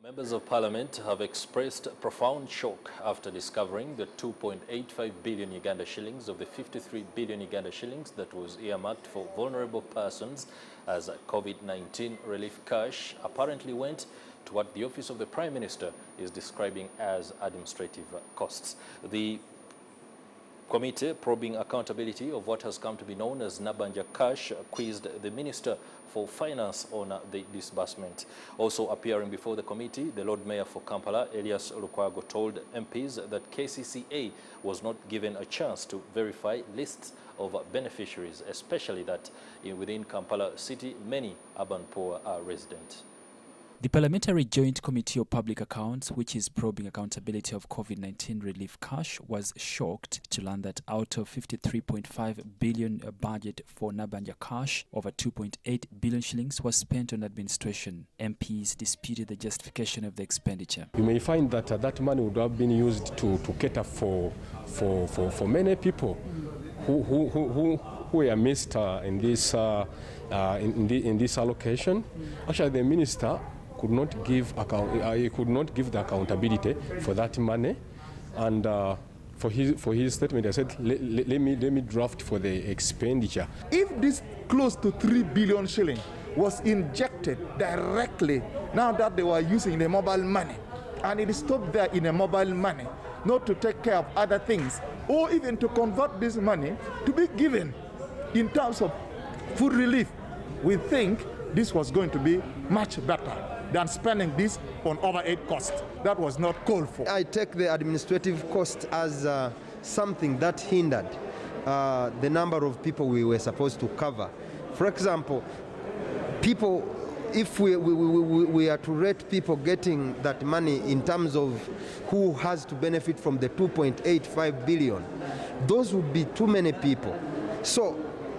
Members of Parliament have expressed profound shock after discovering the 2.85 billion Uganda shillings of the 53 billion Uganda shillings that was earmarked for vulnerable persons as COVID-19 relief cash apparently went to what the Office of the Prime Minister is describing as administrative costs. The committee probing accountability of what has come to be known as Nabanja cash quizzed the Minister for Finance on the disbursement. Also appearing before the committee, the Lord Mayor for Kampala, Elias Lukwago, told MPs that KCCA was not given a chance to verify lists of beneficiaries, especially that within Kampala City, many urban poor are resident. The Parliamentary Joint Committee of Public Accounts, which is probing accountability of COVID-19 relief cash, was shocked to learn that out of 53.5 billion budget for Nabanja cash, over 2.8 billion shillings was spent on administration. MPs disputed the justification of the expenditure. You may find that that money would have been used to cater for many people who were missed in this allocation. Actually, the minister could not give the accountability for that money, and for his statement, I said, let me draft for the expenditure. If this close to 3 billion shilling was injected directly, now that they were using the mobile money, and it stopped there in a mobile money, not to take care of other things, or even to convert this money to be given in terms of food relief, we think this was going to be much better than spending this on overhead costs. That was not called for. I take the administrative cost as something that hindered the number of people we were supposed to cover. For example, people, if we are to rate people getting that money in terms of who has to benefit from the 2.85 billion, those would be too many people. So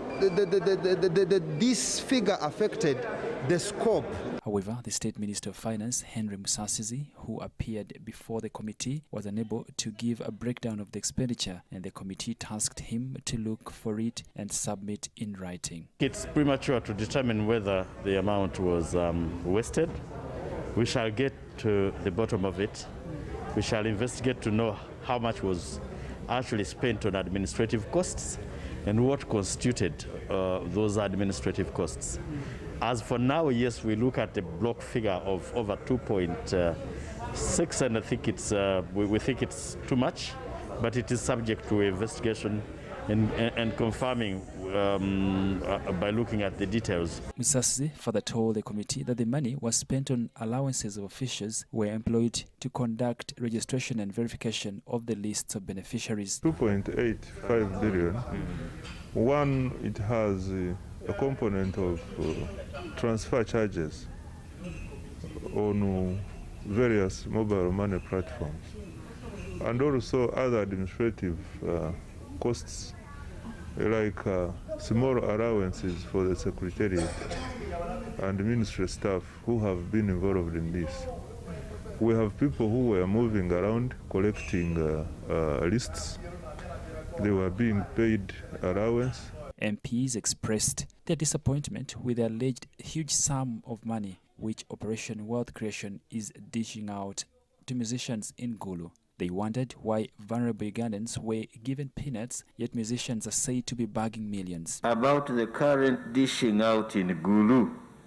this figure affected the scope. However, the State Minister of Finance, Henry Musasizi, who appeared before the committee, was unable to give a breakdown of the expenditure, and the committee tasked him to look for it and submit in writing. It's premature to determine whether the amount was wasted. We shall get to the bottom of it. We shall investigate to know how much was actually spent on administrative costs and what constituted those administrative costs. As for now, yes, we look at the block figure of over 2.6, and I think it's we think it's too much, but it is subject to investigation and confirming by looking at the details. Musasizi further told the committee that the money was spent on allowances of officials who were employed to conduct registration and verification of the lists of beneficiaries. 2.85 billion. One, it has a component of transfer charges on various mobile money platforms, and also other administrative costs like small allowances for the Secretariat and ministry staff who have been involved in this. We have people who were moving around collecting lists. They were being paid allowance. MPs expressed their disappointment with the alleged huge sum of money which Operation Wealth Creation is dishing out to musicians in Gulu. They wondered why vulnerable Ugandans were given peanuts, yet musicians are said to be bagging millions. About the current dishing out in Gulu,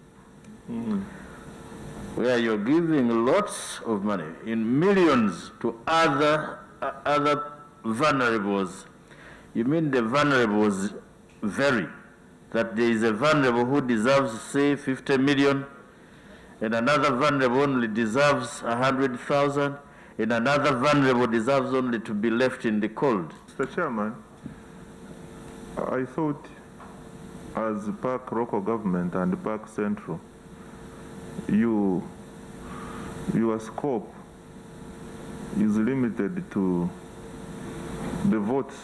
where you're giving lots of money, in millions, to other vulnerables. You mean the vulnerables vary? That there is a vulnerable who deserves, say, 50 million, and another vulnerable only deserves 100,000, and another vulnerable deserves only to be left in the cold. Mr. Chairman, I thought as Park local government and Park Central, your scope is limited to the votes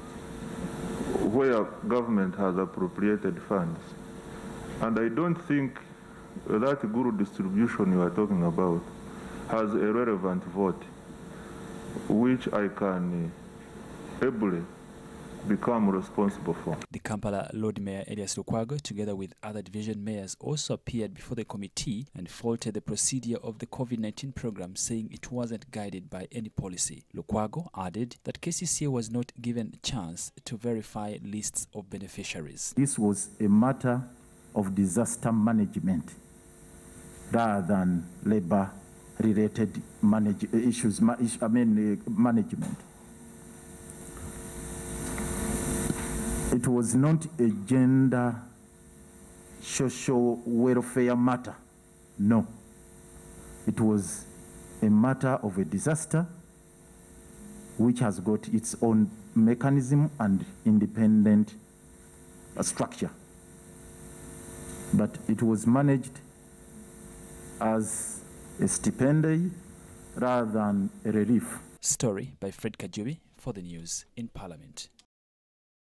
where government has appropriated funds. And I don't think that Guru distribution you are talking about has a relevant vote, which I can ably become responsible for. The Kampala Lord Mayor Elias Lukwago, together with other division mayors, also appeared before the committee and faulted the procedure of the COVID-19 program, saying it wasn't guided by any policy. Lukwago added that KCCA was not given a chance to verify lists of beneficiaries. This was a matter of disaster management rather than labor-related management. It was not a gender social welfare matter. No. It was a matter of a disaster which has got its own mechanism and independent structure. But it was managed as a stipend rather than a relief. Story by Fred Kajubi for the news in Parliament.